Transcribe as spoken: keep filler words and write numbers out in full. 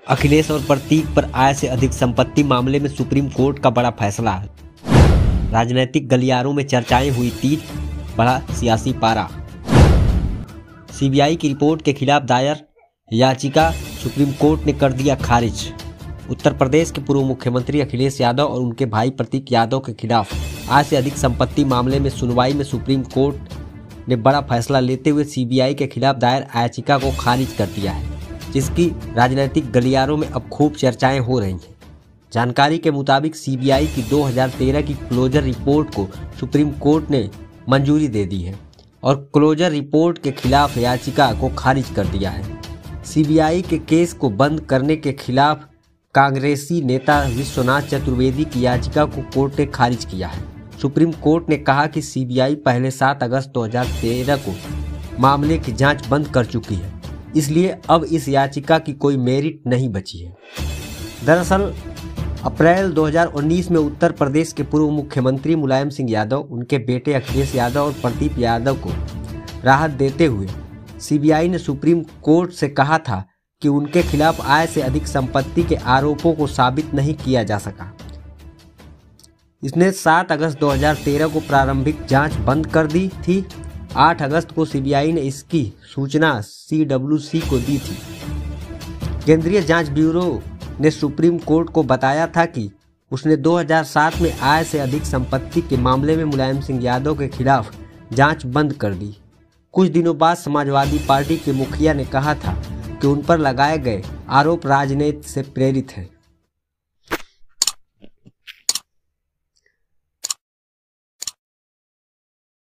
अखिलेश और प्रतीक पर आय से अधिक संपत्ति मामले में सुप्रीम कोर्ट का बड़ा फैसला। राजनीतिक गलियारों में चर्चाएं हुई तेज, बढ़ा सियासी पारा। सीबीआई की रिपोर्ट के खिलाफ दायर याचिका सुप्रीम कोर्ट ने कर दिया खारिज। उत्तर प्रदेश के पूर्व मुख्यमंत्री अखिलेश यादव और उनके भाई प्रतीक यादव के खिलाफ आय से अधिक संपत्ति मामले में सुनवाई में सुप्रीम कोर्ट ने बड़ा फैसला लेते हुए सीबीआई के खिलाफ दायर याचिका को खारिज कर दिया है, जिसकी राजनीतिक गलियारों में अब खूब चर्चाएं हो रही हैं। जानकारी के मुताबिक सीबीआई की दो हज़ार तेरह की क्लोजर रिपोर्ट को सुप्रीम कोर्ट ने मंजूरी दे दी है और क्लोजर रिपोर्ट के खिलाफ याचिका को खारिज कर दिया है। सीबीआई के केस को बंद करने के खिलाफ कांग्रेसी नेता विश्वनाथ चतुर्वेदी की याचिका को कोर्ट ने खारिज किया है। सुप्रीम कोर्ट ने कहा कि सीबीआई पहले सात अगस्त दो हज़ार तेरह को मामले की जांच बंद कर चुकी है, इसलिए अब इस याचिका की कोई मेरिट नहीं बची है। दरअसल अप्रैल दो हज़ार उन्नीस में उत्तर प्रदेश के पूर्व मुख्यमंत्री मुलायम सिंह यादव, उनके बेटे अखिलेश यादव और प्रदीप यादव को राहत देते हुए सीबीआई ने सुप्रीम कोर्ट से कहा था कि उनके खिलाफ आय से अधिक संपत्ति के आरोपों को साबित नहीं किया जा सका। इसने सात अगस्त दो हज़ार तेरह को प्रारंभिक जांच बंद कर दी थी। आठ अगस्त को सीबीआई ने इसकी सूचना सीडब्ल्यूसी को दी थी। केंद्रीय जांच ब्यूरो ने सुप्रीम कोर्ट को बताया था कि उसने दो हज़ार सात में आय से अधिक संपत्ति के मामले में मुलायम सिंह यादव के खिलाफ जांच बंद कर दी। कुछ दिनों बाद समाजवादी पार्टी के मुखिया ने कहा था कि उन पर लगाए गए आरोप राजनीति से प्रेरित हैं।